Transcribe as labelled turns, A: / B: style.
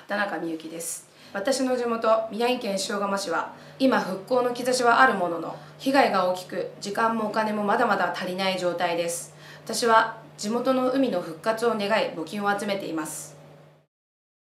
A: 田中美幸です。私の地元宮城県塩釜市は今復興の兆しはあるものの、被害が大きく時間もお金もまだまだ足りない状態です。私は地元の海の復活を願い募金を集めています。